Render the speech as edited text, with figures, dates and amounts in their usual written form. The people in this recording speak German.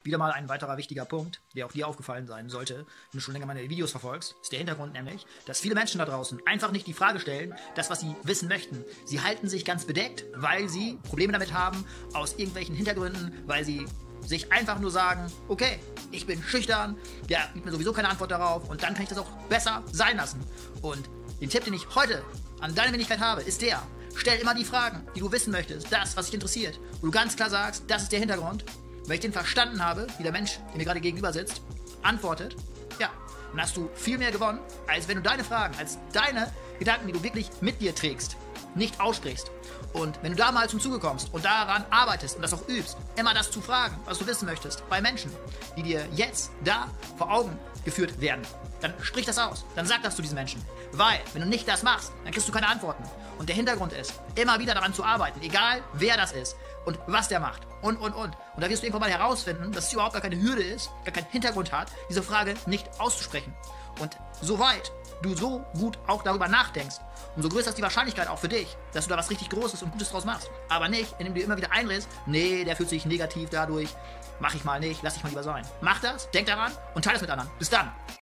Wieder mal ein weiterer wichtiger Punkt, der auch dir aufgefallen sein sollte, wenn du schon länger meine Videos verfolgst, ist der Hintergrund nämlich, dass viele Menschen da draußen einfach nicht die Frage stellen, das, was sie wissen möchten. Sie halten sich ganz bedeckt, weil sie Probleme damit haben, aus irgendwelchen Hintergründen, weil sie sich einfach nur sagen, okay, ich bin schüchtern, der gibt mir sowieso keine Antwort darauf und dann kann ich das auch besser sein lassen. Und den Tipp, den ich heute an deine Wenigkeit habe, ist der: Stell immer die Fragen, die du wissen möchtest, das, was dich interessiert, wo du ganz klar sagst, das ist der Hintergrund. Wenn ich den verstanden habe, wie der Mensch, der mir gerade gegenüber sitzt, antwortet, ja, dann hast du viel mehr gewonnen, als wenn du deine Fragen, als deine Gedanken, die du wirklich mit dir trägst, nicht aussprichst. Und wenn du da mal zum Zuge kommst und daran arbeitest und das auch übst, immer das zu fragen, was du wissen möchtest, bei Menschen, die dir jetzt da vor Augen geführt werden, dann sprich das aus, dann sag das zu diesen Menschen. Weil, wenn du nicht das machst, dann kriegst du keine Antworten. Und der Hintergrund ist, immer wieder daran zu arbeiten, egal wer das ist und was der macht und. Und da wirst du irgendwann mal herausfinden, dass es überhaupt gar keine Hürde ist, gar keinen Hintergrund hat, diese Frage nicht auszusprechen. Und soweit du so gut auch darüber nachdenkst, umso größer ist die Wahrscheinlichkeit auch für dich, dass du da was richtig Großes und Gutes draus machst. Aber nicht, indem du dir immer wieder einredest, nee, der fühlt sich negativ dadurch, mach ich mal nicht, lass ich mal lieber sein. Mach das, denk daran und teile es mit anderen. Bis dann.